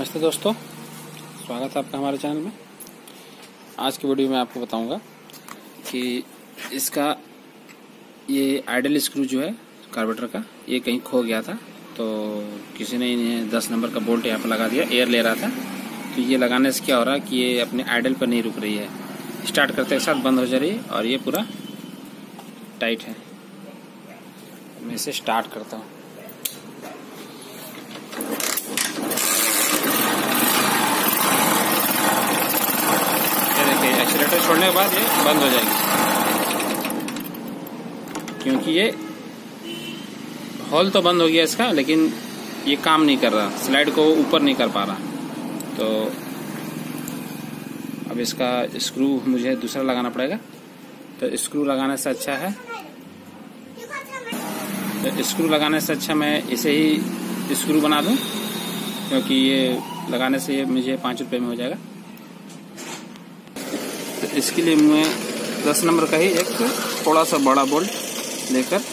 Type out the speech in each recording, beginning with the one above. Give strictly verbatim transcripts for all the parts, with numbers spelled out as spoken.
नमस्ते दोस्तों, स्वागत है आपका हमारे चैनल में। आज की वीडियो में आपको बताऊंगा कि इसका ये आइडल स्क्रू जो है कार्बोरेटर का, ये कहीं खो गया था। तो किसी ने इन्हें दस नंबर का बोल्ट यहाँ पर लगा दिया, एयर ले रहा था। तो ये लगाने से क्या हो रहा है कि ये अपने आइडल पर नहीं रुक रही है, स्टार्ट करते के साथ बंद हो जा रही है और ये पूरा टाइट है। मैं इसे स्टार्ट करता हूँ। एक्सीलेटर छोड़ने के बाद ये बंद हो जाएगी, क्योंकि ये हॉल तो बंद हो गया इसका, लेकिन ये काम नहीं कर रहा, स्लाइड को ऊपर नहीं कर पा रहा। तो अब इसका स्क्रू मुझे दूसरा लगाना पड़ेगा। तो स्क्रू लगाने से अच्छा है तो स्क्रू लगाने से अच्छा मैं इसे ही स्क्रू बना दूं, क्योंकि ये लगाने से ये मुझे पाँच रुपये में हो जाएगा। तो इसके लिए मैं दस नंबर का ही एक थोड़ा सा बड़ा बोल्ट लेकर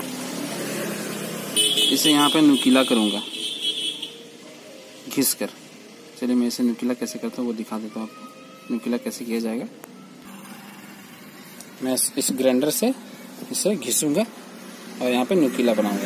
इसे यहाँ पे नुकीला करूँगा घिस कर। चलिए मैं इसे नुकीला कैसे करता हूँ वो दिखा देता हूँ आपको। नुकीला कैसे किया जाएगा, मैं इस ग्राइंडर से इसे घिसूँगा और यहाँ पे नुकीला बनाऊँगा।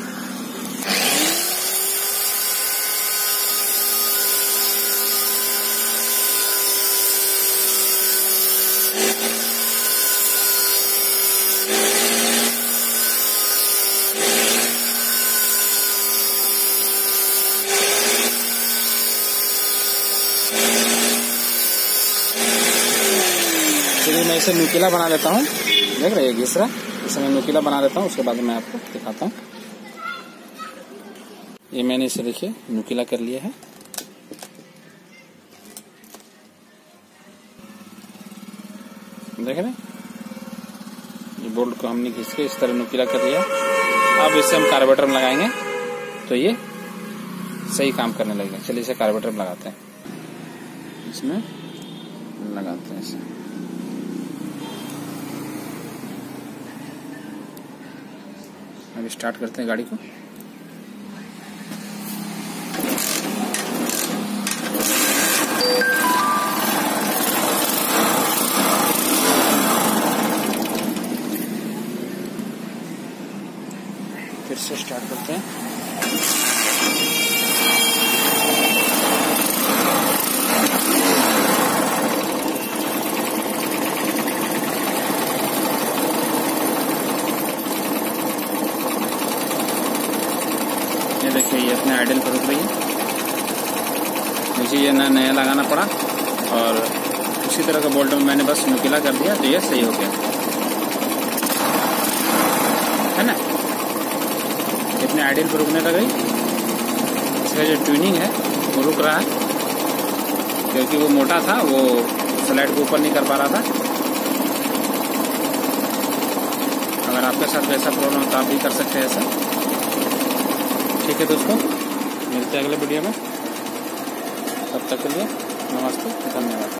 चलिए मैं इसे नुकीला बना लेता हूँ। देख रहे हैं घिस रहा, इसे मैं नुकीला बना लेता हूँ, उसके बाद मैं आपको दिखाता हूँ। ये मैंने इसे देखिए नुकीला कर लिया है। देख रहे ये बोल्ट को हमने घिस के इस तरह नुकीला कर लिया। अब इसे हम कार्बोरेटर में लगाएंगे तो ये सही काम करने लगेगा। चलिए इसे कार्बोरेटर में लगाते हैं, इसमें लगाते हैं इसे। अब स्टार्ट करते हैं गाड़ी को। फिर से स्टार्ट करते हैं। ये देखिए ये अपने आइडल पर रुक रही है। मुझे ये ना नया लगाना पड़ा और उसी तरह का बोल्ट में मैंने बस नुकीला कर दिया, तो ये सही हो गया है ना। अपने आइडल पर रुकने लग गई। इसका जो ट्यूनिंग है वो रुक रहा है, क्योंकि वो मोटा था, वो स्लाइड को ऊपर नहीं कर पा रहा था। अगर आपके साथ वैसा प्रॉब्लम हो तो आप भी कर सकते हैं ऐसा। ठीक है दोस्तों, मिलते हैं अगले वीडियो में। तब तक के लिए नमस्ते, धन्यवाद।